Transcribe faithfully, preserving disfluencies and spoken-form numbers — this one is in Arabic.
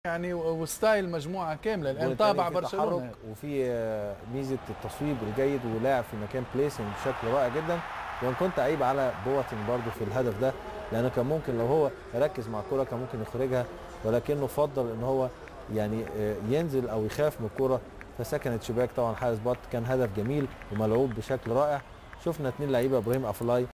يعني وستايل مجموعه كامله الان طابع برشلونه، وفي ميزه التصويب الجيد ولاعب في مكان بليسنج بشكل رائع جدا. وان كنت عيب على بواتين برضو في الهدف ده، لانه كان ممكن لو هو ركز مع الكره كان ممكن يخرجها، ولكنه فضل ان هو يعني ينزل او يخاف من الكره فسكنت شباك طبعا حارس بط. كان هدف جميل وملعوب بشكل رائع. شفنا اثنين لعيبه ابراهيم افلاي